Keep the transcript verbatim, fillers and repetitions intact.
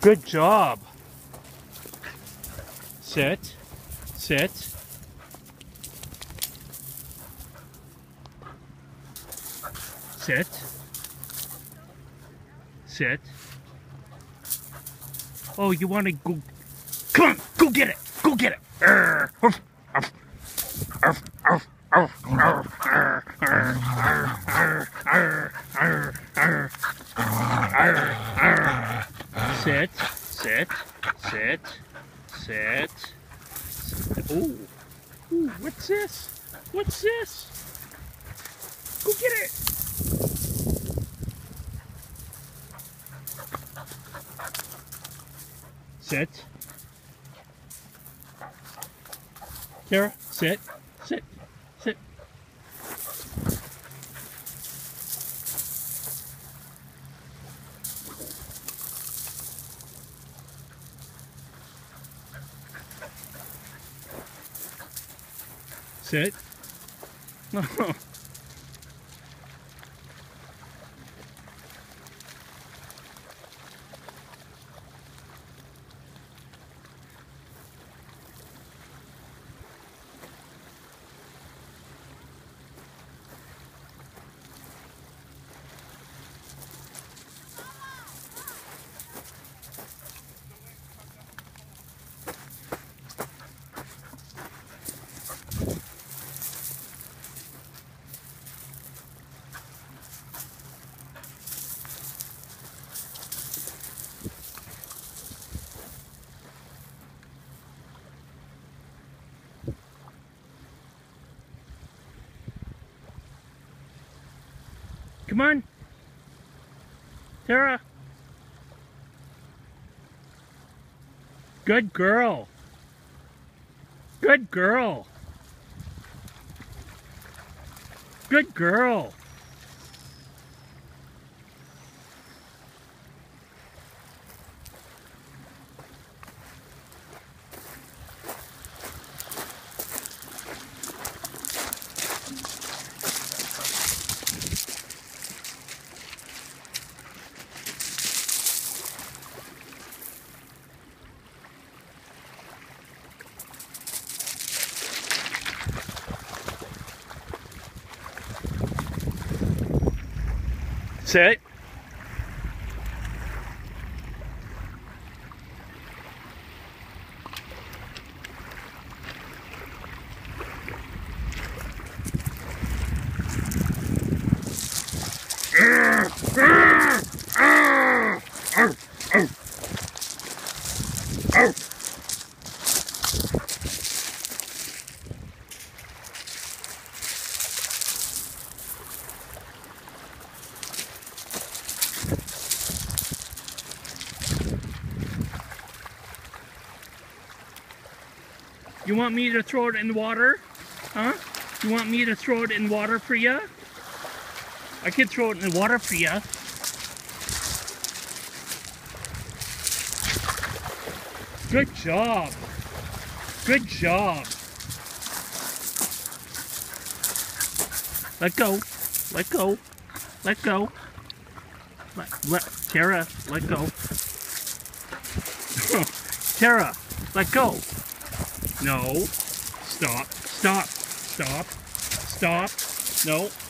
Good job. Sit. Sit. Sit. Sit. Oh, you want to go? Come on, go get it. Go get it. Arr, arf, arf, arf, arf, arf, arf, arr, arr, arr, arr, arr, arr, arr, arr. Sit, sit, sit, sit. Ooh, ooh, what's this? What's this? Go get it. Sit. Terra, sit, sit, sit. Sit. Come on, Terra. Good girl. Good girl. Good girl. Sit. You want me to throw it in the water? Huh? You want me to throw it in water for you? I can throw it in the water for you. Good job. Good job. Let go. Let go. Let go. Let, let Terra, let go. Terra, let go. No. Stop. Stop. Stop. Stop. No.